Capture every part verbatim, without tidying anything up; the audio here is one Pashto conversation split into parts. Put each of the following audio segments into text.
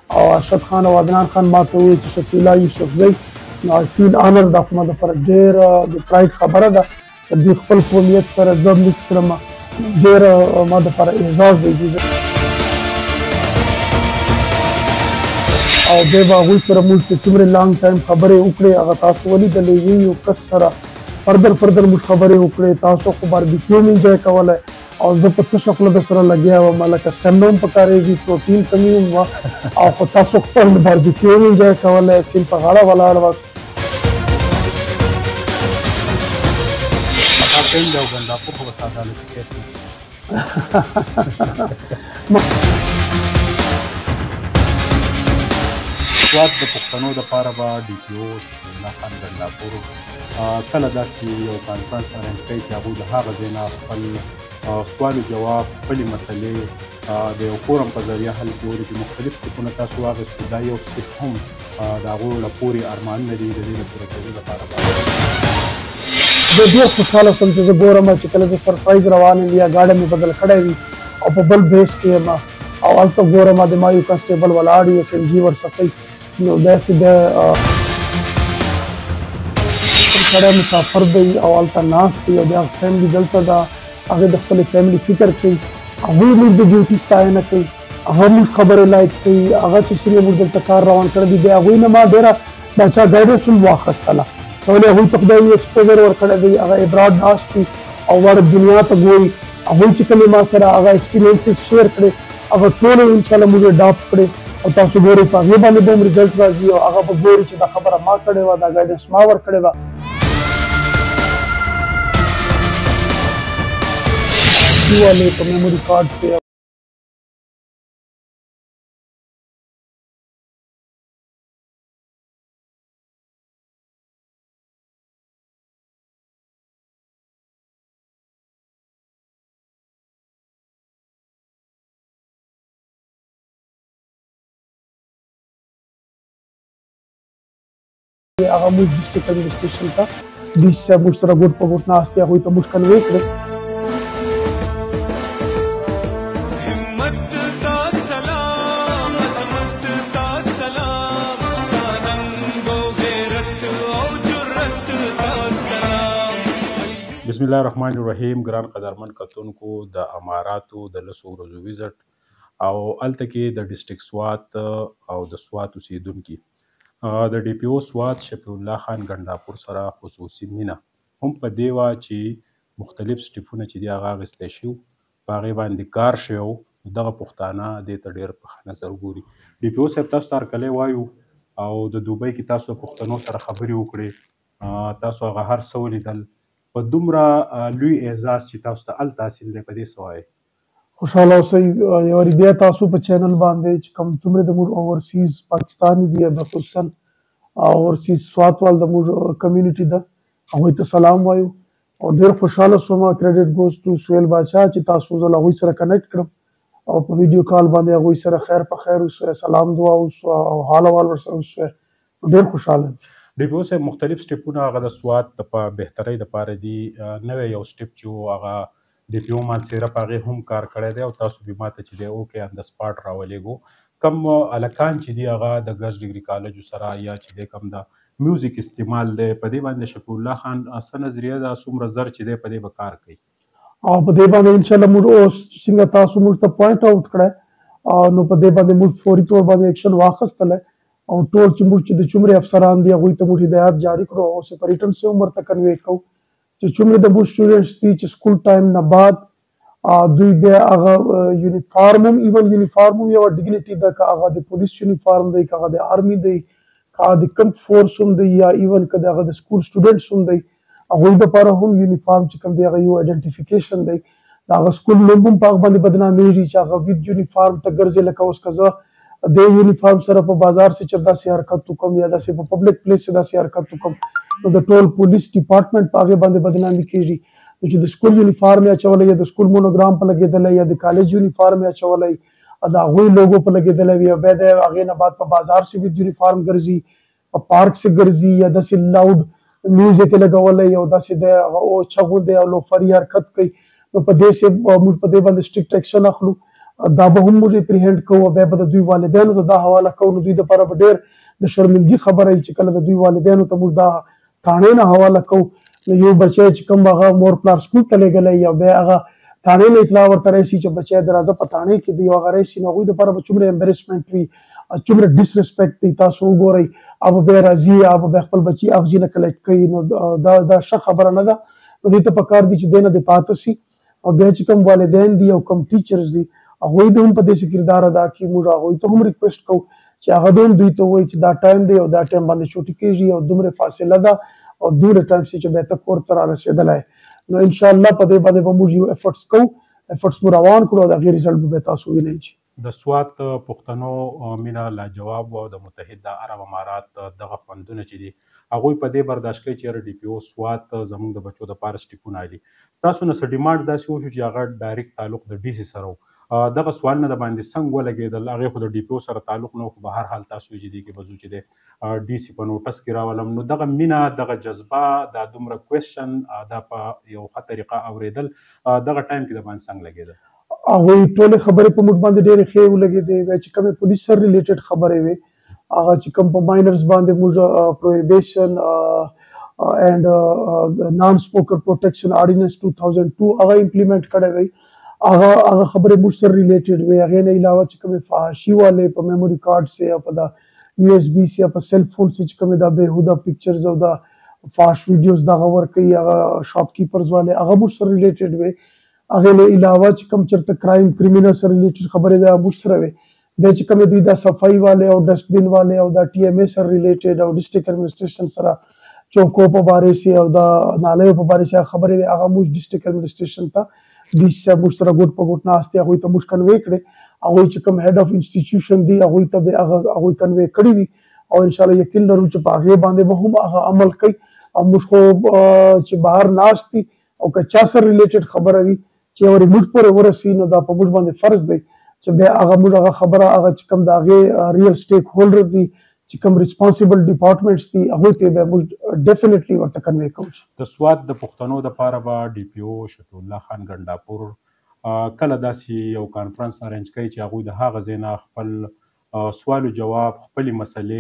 او ارشد خان او عدنان خان ما ته وویل چې شفیع الله یوسفزی نو آی فیل آنر دا خو ما دپاره ډېره د پراید خبره ده چې دوی خپل قومیت سره زه میکس کړم ډېره ما دپاره اعزاز دی دوی او بیا به هغوی سره موږ چې څومره لانګ ټایم خبرې وکړې هغه تاسو ولیدلې وي یو کس سره فردر فردر موږ خبرې وکړې تاسو خو باربیکیو مې انجوی کولی او زه په تشه خوله درسره لګیا وم لکه سټنډ هم پکارېږي پروټین کمي هم وه او خو تاسو خپل باربیکیو مې انجوی کولی سیند په غاړه ولاړ واست سوات د پښتنو دپاره به ډي پي او الله خان ګنداپور کله داسې یو کانفرنس ارینج کوي چې هغوی د هغه ځای نه خپل سوال جواب خپلې مسلې د یو فورم په ذریعه حل کړي چې مختلف سټیپونه تاسو واخیستو دا یو سټیپ هم د هغوی له پورې ارمانونه دي د دې د پوره کولو لپاره زه ډېر خوشحاله شوم چې زه ګورم چې کله زه سرپرایز روان یم یا ګاډی مې بدل کړی وي او په بل بیس کې یم او هلته ګورم د ما یو کنسټیبل ولاړ وي ایس ایم جي ورڅخه نو داسې د سړی مسافر دی او هلته ناست دی او د هغه فیملي دلته ده هغې د خپلې فیملي فکر کوي هغوی موږ د ډیوټي ستاینه کوي هغه موږ خبرې لایک کوي هغه چې څرنګه موږ دلته کار روان کړی دی د هغوی نه ما ډېره دا چا ګایډنس هم واخیستله ولې هغوی ته خدای ایکسپوزر ورکړی دی هغه ابراډ ناست دي او ور دنیا ته ګوري هغوی چې کلې ما سره هغه ایکسپیرینسز شیر کړي هغه ټول انشاءالله موږ اډاپټ کړي او تاسو ګورئ په هغې باندې به هم رزلټ راځي او هغه به ګوري چې دا خبره ما کړې وه دا ګایډنس ما ورکړې وه والے په میموري کارډ سے هغه موږ ډسټرکټ ایډمنسټریشن ته ډي سي صاحب موږ سره ګوټ په ګوټ ناست دي هغوی ته موږ کنوې کړې بسم الله الرحمن الرحیم ګران قدرمن کتونکو د اماراتو د لسو ورځو ویزټ او هلته کې د ډسټرکټ سوات او د سوات اوسیدونکي د ډي پي او سوات شفیع الله خان ګنداپور سره خصوصي مینه هم په دې وه چې مختلف سټیپونه چې دي هغه اخیستی شي په هغې باندې کار شوی و دغه پښتانه دې ته ډېر په ښه نظر ګوري ډي پي او صاحب تاسو ته هرکلی وایو او د دوبۍ کې تاسو د پښتنو سره خبرې وکړې تاسو هغه هر څه ولیدل په دومره لوی اعزاز چې تاسو ته هلته حاصل دی په دې څه وایئ خوشحاله اوسئ یو وارې بیا تاسو په چینل باندې چې کوم څومره زموږ اوورسیز پاکستاني دي خصوصا اوورسیز سوات وال زموږ کمیونټي ده هغوی ته سلام وایو او ډېر خوشحاله شوم کریډټ ګوز ټو سهیل باچا چې تاسو زه له هغوی سره کنیکټ کړم او په ویډیو کال باندې هغوی سره خیر په خیر وشوی سلام دعا وشوه او حال احوال ورسره وشوی ډېر خوشحاله یم ډي پي او صاحب مختلف سټیپونه هغه د سوات د بهترۍ دپاره دي نوی یو سټیپ چې و هغه ډي پي او مانسیره په هغې هم کار کړی دی او تاسو بې ما ته چې دی اوکې آن د سپاټ راولېږو کم هلکان چې دي هغه د ګرلز ډګري کالجو سره یا چې دی کم د میوزیک استعمال دی په دې باندې شفیع الله خان څه نظریه ده څومره زر چې دی په دې به کار کوي او په دې باندې انشاءالله موږ اوس څنګه تاسو موږ ته پوینټ آوټ کړی نو په دې باندې موږ فوري طور باندې ایکشن واخیستلی او ټول چې موږ چې د څومره افسران دي هغوی ته موږ هدایات جاري کړو او سپریټن سے هم ورته کنوې کوو چې څومره د موږ سټوډنټس دي چې سکول ټایم نه بعد دوی بیا هغه یونیفارم هم ایون یونیفارم هم یوه ډیګنیټي ده که هغه د پولیس یونیفارم دی که هغه د آرمي دی که هغه د کمپ فورس هم دی یا ایون که د هغه د سکول سټوډنټس هم دی هغوی دپاره هم یونیفارم چې کوم دی هغه یو آیډنټیفیکیشن دی د هغه سکول نوم هم په هغه باندې بدنامېږي چې هغه وید یونیفارم ته ګرځي لکه اوس که زه د یونیفارم سره په بازار سے چې داسې حرکت وکړم یا داسې په پبلک پلیس کې داسې حرکت وکړم نو د ټول پولیس ډپارټمنټ په هغې باندې بدنامي کېږي نو چې د سکول یونیفارم یې اچولی یا د سکول مونوګرام په لګېدلی یا د کالج یونیفارم یې اچولی د هغوی لوګو په لګېدلی وي او بیا د هغې نه بعد په بازار سے وید یونیفارم ګرځي په پارک سے ګرځي یا داسې لاؤډ میوزیک یې لګولی او داسې د چغو دی او لوفري حرکت کوي نو په دې سے موږ په دې باندې سټرکټ ایکشن اخلو دا به هم موږ اپریهند کوو، بیا به د دوی والدینو ته دا حواله کوو. نو دوی دپاره به ډېر د شرمندګي خبره وي چې کله د دوی والدینو ته موږ دا تاڼې نه حواله کوو. نو یو بچی چې کوم هغه مور پلار سکول ته لېږلی یا بیا هغه تاڼې نه اطلاع ورته راشي چې بچی د راځه په تاڼې کې دی او هغه راشي، نو هغوی دپاره به څومره امبریسمنټ وي، څومره ډسریسپیکټ دی. تاسو وګورئ هغه بیا راځي هغه بیا خپل بچي اغجي نه کلکټ کوي، نو دا دا ښه خبره نه ده. نو دوی ته پکار دي چې دی نه دې پاته سي. او بیا چې کوم والدین دي او کوم ټیچرز دي هغوی د هم په دې کردار ادا کړي. موږ هغوی ته هم ریکویسټ کوو چې هغه د هم دوی ته ووایي چې دا ټایم دی او دا ټایم باندې چوټي کېږي او دومره فاصله ده او دومره ټایم سي چې بیا ته کور ته رارسېدلی. نو انشاءالله په دې باندې به موږ یو افرټس کوو، افرټس مو روان کړو او د هغې ریزلټ به بیا تاسو وینئ. د سوات پښتنو مینه لاجواب او د متحده عرب امارات دغه خوندونه چې دي هغوی په دې برداشت کوي چې یاره ډي پي او سوات زموږ د بچو دپاره سټیپونه علي. ستاسو نه څه ډیمانډ داسې وشو چې هغه ډایرکټ تعلق د ډي سي سره و، دغه سوالونه د باندې څنګه ولګېدل؟ هغې خو د ډي پي او سره تعلق نه و، خو به هر حال تاسو وایي چې دې کې به ځو چې د ډي سي په نوټس کې راولم. نو دغه مینه دغه جذبه دا دومره کوېسچن دا په یو ښه طریقه اورېدل دغه ټایم کې د باندې څنګه لګېدل؟ هغوی ټولې خبرې په موږ باندې ډېرې ښې ولګېدې. بیا چې کومې پولیس سره ریلیټډ خبرې وې هغه چې کوم په ماینرز باندې موږ پروهیبیشن اینډ نان سموکر پروټیکشن آرډیننس ټو تھاؤزنډ ټو هغه امپلیمنټ کړی دی، هغه هغه خبرې موږ سره ریلیټډ وې. هغې نه علاوه چې کومې فحاشي والې په میموري کارډ سې یا په دا یو ایس بي سې یا په سیل فون سې چې کومې دا بېهوده پکچرز او دا فحش ویډیوز دغه ورکوي هغه شاپ کیپرز والې هغه موږ سره ریلیټډ وې. هغې نه علاوه چې کوم چېرته کرایم کرمینل سره ریلیټډ خبرې دا موږ سره وې. بیا چې کومې دوی دا صفایي والې او ډسټبین والې او دا ټي ایم اے سره ریلیټډ او ډسټرکټ ایډمنسټریشن سره چوکو په بارې سې او دا نالیو په بارې سې هغه خبرې وې هغه موږ ډسټرکټ ایډمنسټریشن ته ډي سی صاحب موږ سره ګوټ په ګوټ ناست دي هغوی ته موږ کنوې کړې. هغوی چې کوم هیډ اف انسټیټیوشن دي هغوی ته به هغه هغوی کنوې کړي وي او انشاءالله یقین لرو چې په هغې باندې به هم هغه عمل کوي. او موږ خو چې بهر ناست دي او که چا سره ریلیټډ خبره وي چې ورې موږ پورې ورسي نو دا په موږ باندې فرض دی چې بیا هغه موږ هغه خبره هغه چې کوم د هغې ریل سټیک هولډر دي چې کوم ریسپانسیبل ډپارټمنټس دي هغوی ته بیا موږ ډیفینیټلي ورته کنوې کوو. د سوات د پښتنو دپاره به ډي پي او شفیع الله خان ګنډاپور کله داسې یو کانفرنس ارینج کوي چې هغوی د هغه ځای نه خپل سوال و جواب خپلې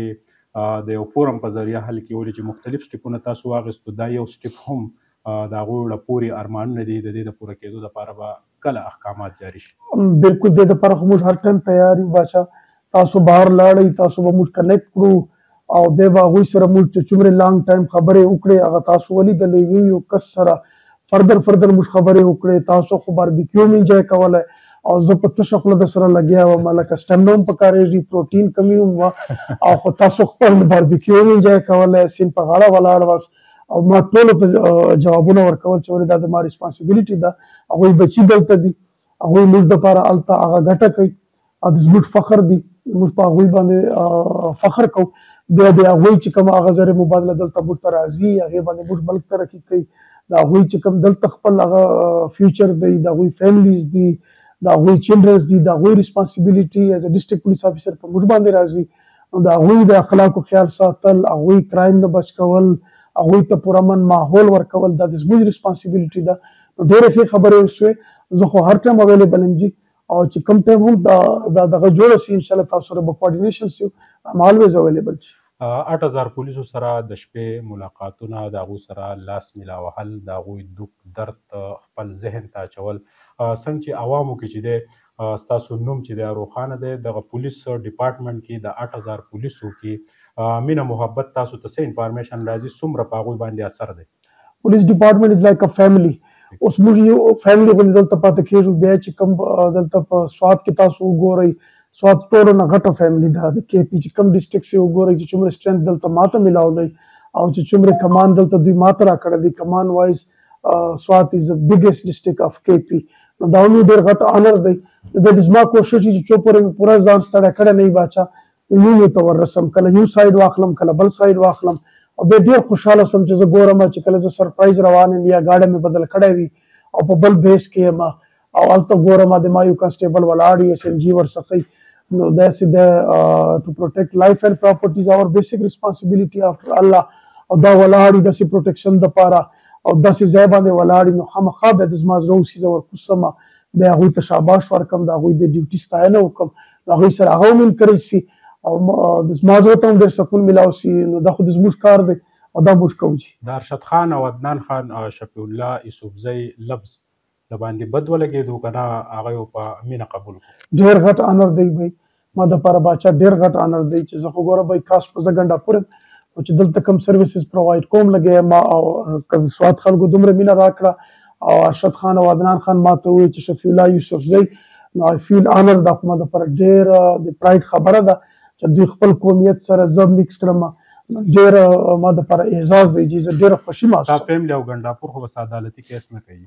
مسلې د یو فورم په ذریعه حل کولي چې مختلف سټیپونه تاسو واخیستو، دا یو سټیپ هم د هغوی وړه پورې ارمانونه دي د دې د پوره کېدو دپاره به کله احکامات جاري شي؟ بالکل دې دپاره خو موږ هر ټایم تیار یو باچا. تاسو بهر لاړئ تاسو به موږ کنیکټ کړو او بیا به هغوی سره موږ چې څومره لانګ ټایم خبرې وکړې هغه تاسو ولیدلې یو یو کس سره فردر فردر موږ خبرې وکړې. تاسو خو باربیکیو هم انجوای کولی او زه په تشه خوله در سره لګیا وم لکه سټمنا هم پکارېږي پروټین کمي هم وه او خو تاسو خپل باربیکیو هم انجوای کولی سیند په غاړه ولاړ واست او ما ټولو ته جوابونه ورکول چې ولې دا د ما ریسپانسیبلیټي ده. هغوی بچي دلته دي هغوی موږ دپاره هلته هغه ګټه کوي او د زموږ فخر دي موږ په هغوی باندې فخر کوو. بیا د هغوی چې کوم هغه زر مبادله دلته موږ ته راځي هغې باندې موږ ملک ترقي کوي. د هغوی چې کوم دلته خپل هغه فیوچر دی د هغوی فیملیز دي د هغوی چلډرنز دي د هغوی ریسپانسیبلیټي ایز ا ډسټرکټ پولیس افیسر په موږ باندې راځي. نو د هغوی د اخلاقو خیال ساتل هغوی کرایم نه بچ کول هغوی ته پرامن ماحول ورکول دا د زموږ ریسپانسیبلیټي ده. نو ډېرې ښې خبرې وشوې زه خو هر ټایم اویلیبل یم جي او چې کوم ټایم هم دا دغه جوړه سي انشاءالله تاسو سره به کوارډینیشن سي ام آلویز اویلیبل جي. اټ هزار پولیسو سره د شپې ملاقاتونه د هغوی سره لاس میلا وهل د هغوی دوک درد خپل ذهن ته اچول څنګه چې عوامو کې چې دی ستاسو نوم چې دی روښانه دی دغه پولیس ډپارټمنټ کې د اټ هزار پولیسو کې مینه محبت تاسو ته څه انفارمیشن راځي څومره په هغوی باندې اثر دی؟ پولیس ډپارټمنټ از لایک ا فیملی. اوس موږ یو فیملی غوندې دلته پاتې کېږو. بیا چې کوم دلته په سوات کې تاسو وګورئ سوات ټولو نه غټه فیملی ده د کې پي چې کوم ډسټرکټ سې وګورئ چې څومره سټرینث دلته ماته میلاو دی او چې څومره کمان دلته دوی ماته راکړی دی کمان وایز سوات از د بګیسټ ډسټرکټ اف کې پي. نو دا هم ډېر غټ آنر دی. بیا د زما کوشش چې څو پورې مې پوره ځان ستړی کړی نه وي باچا یو یو ته وررسم کله یو سایډ واخلم کله بل سایډ واخلم او بیا ډېر خوشحاله سم چې زه ګورم چې کله زه سرپرایز روان یم یا گاډی مې بدل کړی وي او په بل بیس کې یم او هلته ګورم د ما یو کنسټیبل ولاړ وي ایس ایم جي ورڅخه. نو داسې د ټو پروټیکټ لایف اینډ پراپرټیز اور بیسیک ریسپانسیبلیټي آفټر الله او دا ولاړ وي داسې پروټیکشن دپاره او داسې ځای باندې ولاړ وي نو خامخا بیا د زما زړه وسیزه ورکوسمه بیا هغوی ته شاباش ورکړم، د هغوی د ډیوټي ستاینه وکړم، د هغوی سره هغه هم انکریج سي او زما زړه ته هم ډېر سکون میلاو سي. نو دا خو د زموږ کار دی او دا موږ کوو. د ارشد خان او عدنان خان شفیع الله یوسفزۍ لفظ د باندې بد ولګېدو که نه هغه یې په مینه قبول کړو؟ ډېر غټ آنر دی بھائی، ما دپاره باچا ډېر غټ آنر دی چې زه خو ګوره بھائی کاس په زه ګنډاپور یم خو چې دلته کوم سروسز پرووایډ کوم لګی ما او که د سوات خلکو دومره مینه راکړه او ارشد خان او عدنان خان ما ته ووایي چې شفیع الله یوسفزۍ، نو آی فیل آنر. دا خو ما دپاره ډېره د پراید خبره ده چې دوی خپل قومیت سره زه میکس کړم، ډېره ما دپاره اعزاز دی چې زه ډېره خوښي محسوس. ستا فیملي او ګنډاپور خو بس عدالتي کیس نه کوي.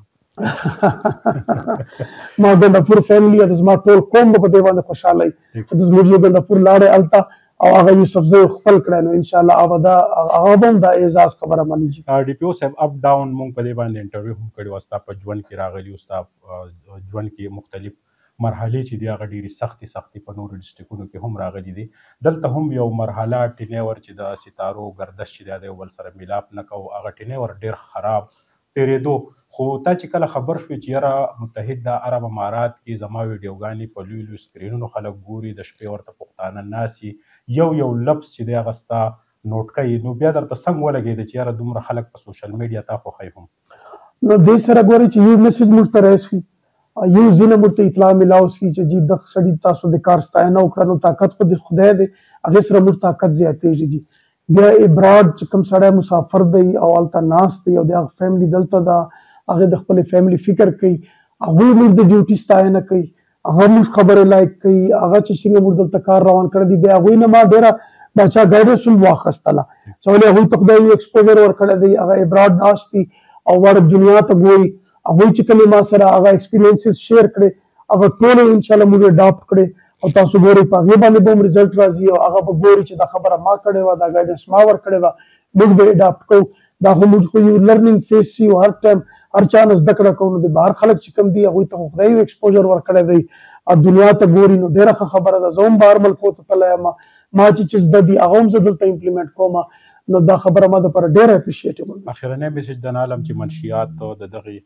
ما ګنډاپور فیملي او زما ټول قوم به په دې باندې خوشحاله وي چې د زموږ یو ګنډاپور لاړی هلته او هغه یوسفزۍ خپل کړی، نو انشاءالله هغه دا هغه به هم دا اعزاز خبره مني. ډي پي او صاحب اپ ډاون مونږ په دې باندې انټرویو هم کړې وه، ستا په ژوند کې راغلي وو، ستا ژوند کې مختلف مرحلې چې دي هغه ډېرې سختې سختې په نورو ډسټرکونو کې هم راغلي دي. دلته هم یو مرحله ټینیور چې د ستارو ګردش چې دی د یو بل سره میلاپ نه کوو، هغه ټینیور ډېر خراب تېرېدو. خو تا چې کله خبر شوې چې یاره متحده عرب امارات کې زما ویډیوګانې په لوی لوی سکرینونو خلک ګوري، د شپې ورته پښتانه ناسي، یو یو لفظ چې دی هغه ستا نوټ کوي، نو بیا درته څنګه ولګېده چې یاره دومره خلک په سوشل میډیا تا خوښوي هم؟ نو دې سره ګورئ چې یو میسج موږ ته راسي، یو ځینې موږ ته اطلاع میلاو سي چې جي دغه سړي تاسو د کار ستاینه وکړه، نو طاقت خو د خدای دی، هغې سره موږ طاقت زیاتېږي جي. بیا ابراډ چې کوم سړی مسافر دی او هلته ناست دی او د هغه فیملي دلته ده، هغې د خپلې فیملي فکر کوي، هغوی موږ د ډیوټي ستاینه کوي، هغه موږ خبرې لایک کوي، هغه چې څنګه موږ دلته کار روان کړی دی. بیا هغوی نه ما ډېره باچا ګایډنس هم واخیستله چې ولې هغوی ته خدای یو ایکسپوزر ورکړی دی، هغه ابراډ ناست دي او وړ دنیا ته ګوري، هغوی چې کومې ما سره هغه ایکسپیرینسز شیر کړې هغه ټول یې انشاءالله موږ اډاپټ کړې او تاسو ګورئ په هغې باندې به هم رزلټ راځي او هغه به ګوري چې دا خبره ما کړې وه، دا ګایډنس ما ورکړې وه، موږ به اډاپټ کوو. دا خو موږ خو یو لرنینګ فیز سي او هر ټایم هر چا نه زده کړه کوو، نو د بهر خلک چې کوم دي هغوی ته خو خدای یو ایکسپوژر ورکړی دی او دنیا ته ګوري، نو ډېره ښه خبره ده. زه هم بهر ملکو ته تللی یم، ما چې چې زده دي هغه هم زه دلته امپلیمنټ کوم، نو دا خبره ما دپاره ډېره اپریشیټیبل ده. اخرنی میسج د نالم چې منشیات د دغې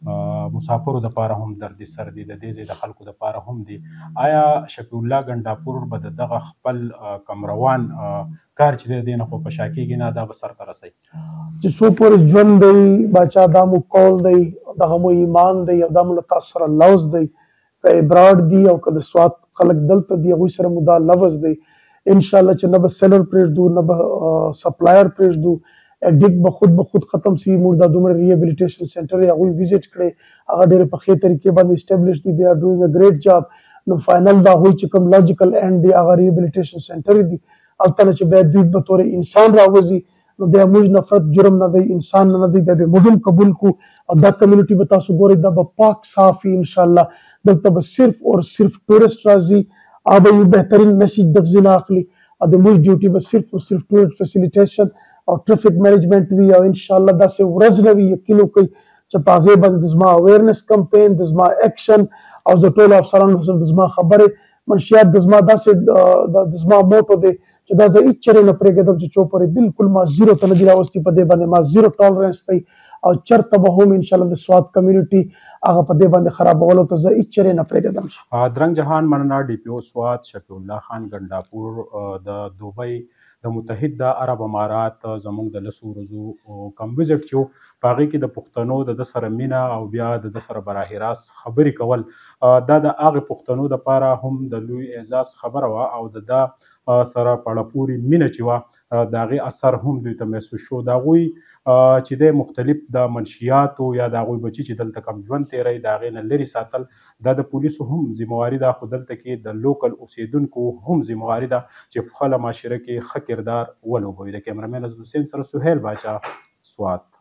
مسافرو دپاره هم دردي سر دي، د دې ځای د خلکو دپاره هم دي. آیا شفیع الله ګنډاپور به د دغه خپل کمروان کار چې دی دې نه خو په شا کېږي نه، دا به سرته رسوي؟ چې څو پورې ژوند دی باچا دا مو قول دی، دغه مو ایمان دی او دا مو له تاسو سره لوز دی، که ابراډ دي او که د سوات خلک دلته دي هغوی سره مو دا لفظ دی انشاءالله چې نه به سیلر پرېږدو نه به سپلایر پرېږدو، ایډیټ به خود به خود ختم سي. موږ دا دومره ریهبلیټیشن سینټر یې هغوی ویزټ کړی، هغه ډېرې په ښې طریقې باندې اسټبلیش دي، دې آر ډوینګ ا ګریټ جاب. نو فاینل د هغوی چې کوم لاجیکل اینډ دی هغه ریهبلیټیشن سینټر دي، هلته نه چې بیا دوی به طور انسان راوځي، نو بیا موږ نفرت جرم نه دی، انسان نه دی، بیا به موږ هم قبول کړو او دا کمیونټي به تاسو ګورئ دا به پاک صاف وي انشاءالله. دلته به صرف اور صرف ټورسټ راځي، هغه به یو بهترین میسج دغه ځای نه اخلي او د موږ ډیوټي به صرف او صرف ټورسټ فیسیلیټیشن او ټرافیک مینجمنټ وي او انشاءالله داسې ورځ نه وي، یقین وکړئ چې په هغې باندې د زما اویرنس کمپین، د زما ایکشن او د ټولو افسرانو سره د زما خبرې منشیات د زما داسې د زما موټو دی چې دا زه هېڅ چېرې نه پرېږدم چې څو پورې بالکل ما زیرو ته نه دي راوستي، په دې باندې ما زیرو ټالرنس دی او چېرته به هم انشاءالله د سوات کمیونټي هغه په دې باندې خرابولو ته زه هېڅ چېرې نه پرېږدم. درنګ جهان مننه ډي پي او سوات شفیع الله خان ګنډاپور د دوبۍ د متحده عرب امارات زموږ د لسو ورځو کم ویزټ چې و، په هغې کې د پښتنو د ده سره مینه او بیا د ده سره براه راست خبرې کول، دا د هغې پښتنو دپاره هم د لوی اعزاز خبره وه او د ده سره په اړه پورې مینه چې وه د هغې اثر هم دوی ته محسوس شو. د هغوی چې دی مختلف د منشیاتو یا د هغوی بچي چې دلته کم ژوند تېروي د هغې نه لرې ساتل دا د پولیسو هم ذمهواري ده، خو دلته کې د لوکل اوسېدونکو هم ذمهواري ده چې په خپله معاشره کې ښه کردار ولوبوي. د کیمرامین حسین سره سهیل باچا، سوات.